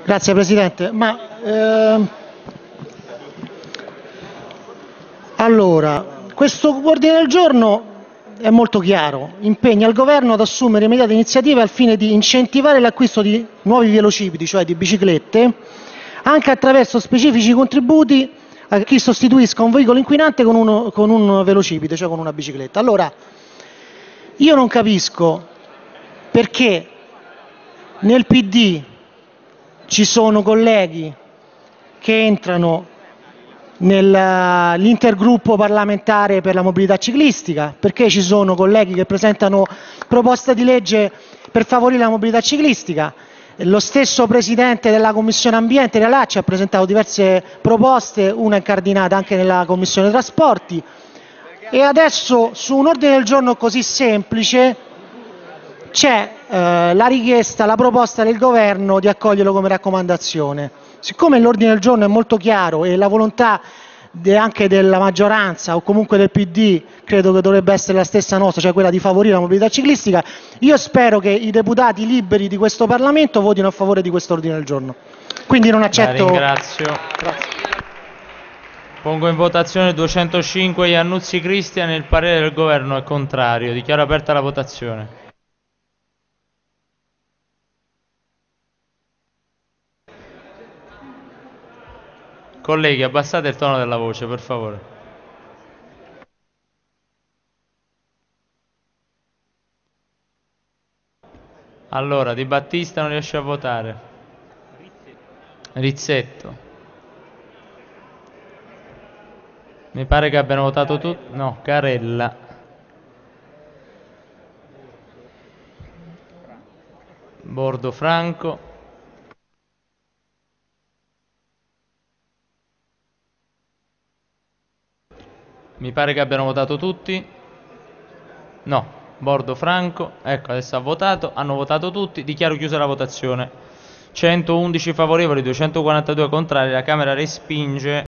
Grazie Presidente. Allora, questo ordine del giorno è molto chiaro, impegna il Governo ad assumere immediate iniziative al fine di incentivare l'acquisto di nuovi velocipedi, cioè di biciclette, anche attraverso specifici contributi a chi sostituisca un veicolo inquinante con un velocipede, cioè con una bicicletta. Allora, io non capisco perché nel PD ci sono colleghi che entrano nell'intergruppo parlamentare per la mobilità ciclistica, perché ci sono colleghi che presentano proposte di legge per favorire la mobilità ciclistica. Lo stesso Presidente della Commissione Ambiente, Realacci, ha presentato diverse proposte, una incardinata anche nella Commissione Trasporti, e adesso su un ordine del giorno così semplice c'è la richiesta, la proposta del Governo di accoglierlo come raccomandazione. Siccome l'ordine del giorno è molto chiaro e la volontà anche della maggioranza o comunque del PD credo che dovrebbe essere la stessa nostra, cioè quella di favorire la mobilità ciclistica, io spero che i deputati liberi di questo Parlamento votino a favore di questo ordine del giorno. Quindi non accetto. La ringrazio. Grazie. Pongo in votazione 205 Iannuzzi Cristian. Il parere del Governo è contrario. Dichiaro aperta la votazione. Colleghi, abbassate il tono della voce, per favore. Allora, Di Battista non riesce a votare. Rizzetto. Mi pare che abbiano votato tutti. No, Carella. Bordo Franco. Mi pare che abbiano votato tutti. No, Bordo Franco. Ecco, adesso ha votato. Hanno votato tutti. Dichiaro chiusa la votazione. 111 favorevoli, 242 contrari. La Camera respinge.